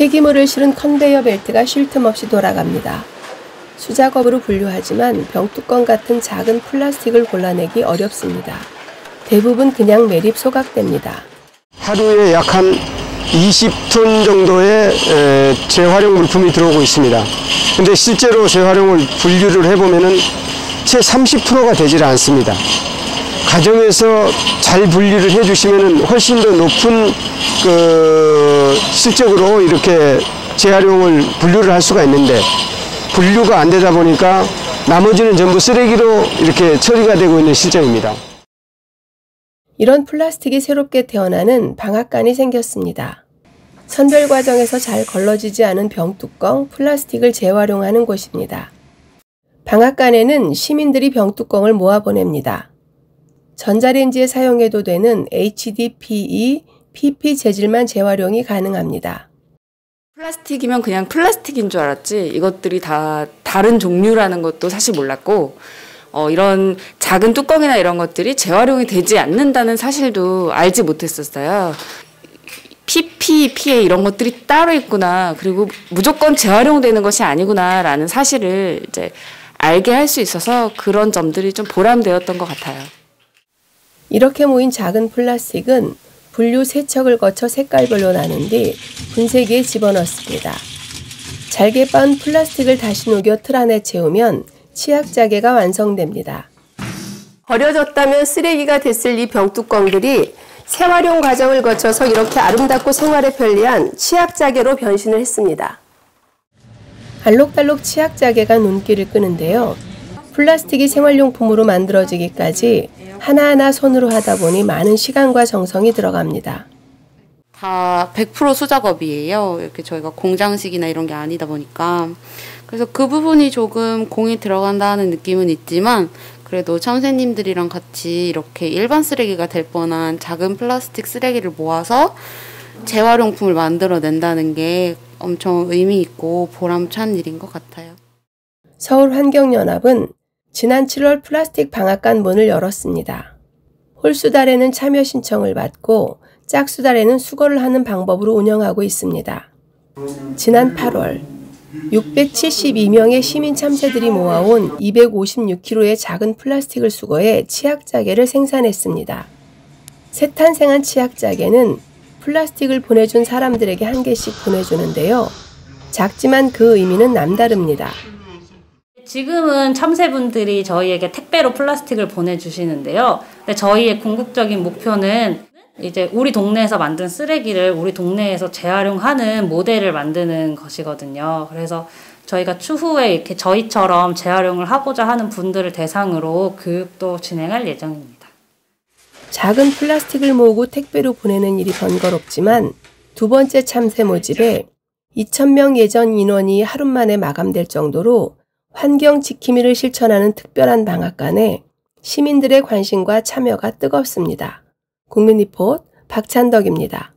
폐기물을 실은 컨베이어 벨트가 쉴 틈 없이 돌아갑니다. 수작업으로 분류하지만 병뚜껑 같은 작은 플라스틱을 골라내기 어렵습니다. 대부분 그냥 매립 소각됩니다. 하루에 약 한 20톤 정도의 재활용 물품이 들어오고 있습니다. 근데 실제로 재활용을 분류를 해보면은 채 30%가 되질 않습니다. 가정에서 잘 분리를 해주시면은 훨씬 더 높은 실적으로 이렇게 재활용을 분류를 할 수가 있는데 분류가 안 되다 보니까 나머지는 전부 쓰레기로 이렇게 처리가 되고 있는 실정입니다. 이런 플라스틱이 새롭게 태어나는 방앗간이 생겼습니다. 선별 과정에서 잘 걸러지지 않은 병뚜껑, 플라스틱을 재활용하는 곳입니다. 방앗간에는 시민들이 병뚜껑을 모아보냅니다. 전자레인지에 사용해도 되는 HDPE, PP 재질만 재활용이 가능합니다. 플라스틱이면 그냥 플라스틱인 줄 알았지 이것들이 다 다른 종류라는 것도 사실 몰랐고 이런 작은 뚜껑이나 이런 것들이 재활용이 되지 않는다는 사실도 알지 못했었어요. PP, PA 이런 것들이 따로 있구나. 그리고 무조건 재활용되는 것이 아니구나라는 사실을 이제 알게 할 수 있어서 그런 점들이 좀 보람되었던 것 같아요. 이렇게 모인 작은 플라스틱은 분류 세척을 거쳐 색깔별로 나눈 뒤 분쇄기에 집어넣습니다. 잘게 빻은 플라스틱을 다시 녹여 틀 안에 채우면 치약자개가 완성됩니다. 버려졌다면 쓰레기가 됐을 이 병뚜껑들이 재활용 과정을 거쳐서 이렇게 아름답고 생활에 편리한 치약자개로 변신을 했습니다. 알록달록 치약자개가 눈길을 끄는데요. 플라스틱이 생활용품으로 만들어지기까지 하나하나 손으로 하다 보니 많은 시간과 정성이 들어갑니다. 다 100% 수작업이에요. 이렇게 저희가 공장식이나 이런 게 아니다 보니까. 그래서 그 부분이 조금 공이 들어간다는 느낌은 있지만 그래도 참새님들이랑 같이 이렇게 일반 쓰레기가 될 뻔한 작은 플라스틱 쓰레기를 모아서 재활용품을 만들어낸다는 게 엄청 의미 있고 보람찬 일인 것 같아요. 서울환경연합은 지난 7월 플라스틱 방앗간 문을 열었습니다. 홀수달에는 참여 신청을 받고 짝수달에는 수거를 하는 방법으로 운영하고 있습니다. 지난 8월 672명의 시민 참새들이 모아온 256kg의 작은 플라스틱을 수거해 치약자개를 생산했습니다. 새 탄생한 치약자개는 플라스틱을 보내준 사람들에게 한 개씩 보내주는데요. 작지만 그 의미는 남다릅니다. 지금은 참새분들이 저희에게 택배로 플라스틱을 보내주시는데요. 근데 저희의 궁극적인 목표는 이제 우리 동네에서 만든 쓰레기를 우리 동네에서 재활용하는 모델을 만드는 것이거든요. 그래서 저희가 추후에 이렇게 저희처럼 재활용을 하고자 하는 분들을 대상으로 교육도 진행할 예정입니다. 작은 플라스틱을 모으고 택배로 보내는 일이 번거롭지만 두 번째 참새 모집에 2,000명 예전 인원이 하루 만에 마감될 정도로 환경 지킴이를 실천하는 특별한 방앗간에 시민들의 관심과 참여가 뜨겁습니다. 국민리포트 박찬덕입니다.